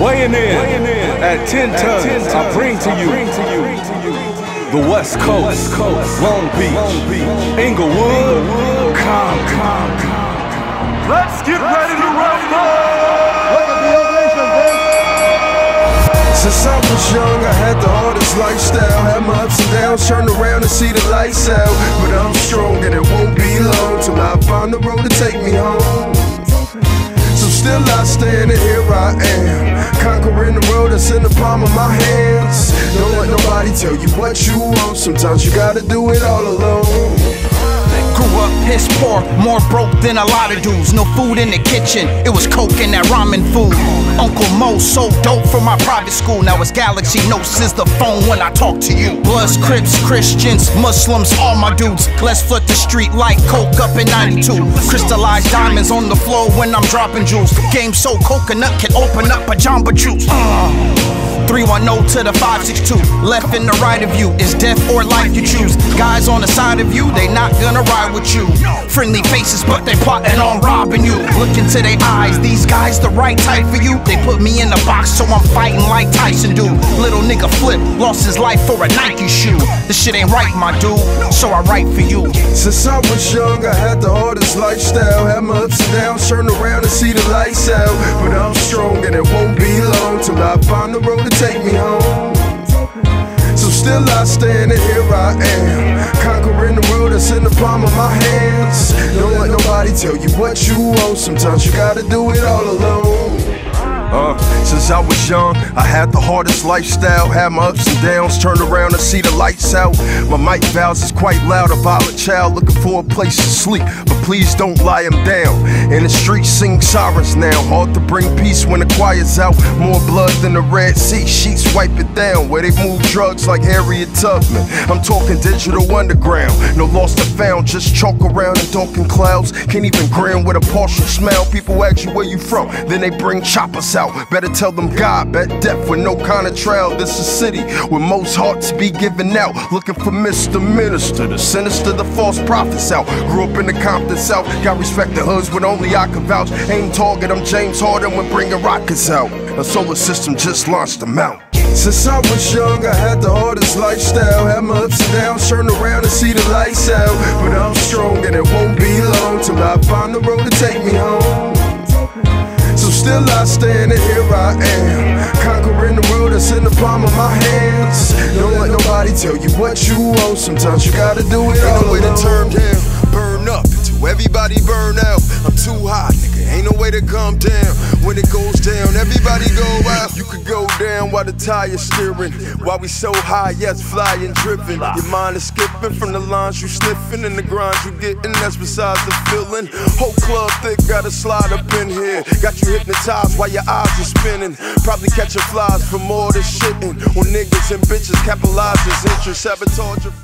Weighing in at 10 tons, I bring to you the West Coast, Long Beach, Inglewood, Compton. Let's get ready to rumble! Since I was young, I had the hardest lifestyle. Had my ups and downs, turned around and see the lights out. But I'm strong and it won't be long till I find the road to take me home. So still I stand and here I am, conquering the road that's in the palm of my hands. Don't let nobody tell you what you want. Sometimes you gotta do it all alone. Grew up piss poor, more broke than a lot of dudes. No food in the kitchen, it was coke and that ramen food. Uncle Mo sold dope from my private school. Now it's Galaxy Notes is the phone when I talk to you. Bloods, Crips, Christians, Muslims, all my dudes. Let's flood the street like coke up in 92. Crystallized diamonds on the floor when I'm dropping jewels. Game so coconut can open up a Jamba Juice. 310 to the 562. Left and the right of you is death or life you choose. Guys on the side of you, they not gonna ride with you. Friendly faces, but they plotting on robbing you. Look into their eyes, these guys the right type for you. They put me in the box, so I'm fighting like Tyson do. Little nigga Flip lost his life for a Nike shoe. This shit ain't right, my dude, so I write for you. Since I was young, I had the hardest lifestyle. Had my ups and downs, turn around and see the lights out. But I'm strong and it won't be long till I find the road to take me home. So still I stand and here I am, conquering the road that's in the palm of my hands. Don't let nobody tell you what you want. Sometimes you gotta do it all alone. Since I was young, I had the hardest lifestyle. Had my ups and downs, turned around and see the lights out. My mic vows is quite loud, a violent child looking for a place to sleep, but please don't lie him down. In the streets sing sirens now, hard to bring peace when the quiet's out. More blood than the Red Sea, sheets wipe it down. Where they move drugs like Harriet Tubman. I'm talking digital underground, no lost or found, just chalk around in darkened clouds. Can't even grin with a partial smile. People ask you where you from, then they bring choppers out. Better tell them God, bet death with no kind of trial. This is city where most hearts be given out. Looking for Mr. Minister, the sinister, the false prophets out. Grew up in the Compton South, got respect the hoods when only I can vouch. Aim target, I'm James Harden when bringing rockets out. A solar system just launched them out. Since I was young, I had the hardest lifestyle. Had my ups and downs, turn around and see the lights out. But I'm strong and it won't be long till I find the road to take me home. So still I stand and here I am, conquering the road that's in the palm of my hands. Don't let nobody tell you what you want. Sometimes you gotta do it all alone. Ain't no way to turn down, burn up until everybody burn out. I'm too hot, nigga, ain't no way to calm down. When it goes down, everybody go out. You could go down while the tire's steering. While we so high, yes, flying, driven. Your mind is skipping from the lines you sniffing and the grinds you getting. That's besides the feeling. Whole club thick, gotta slide up in here. Got you hypnotized while your eyes are spinning. Probably catching flies for more than shitting. On niggas and bitches, capitalize his interest, sabotage your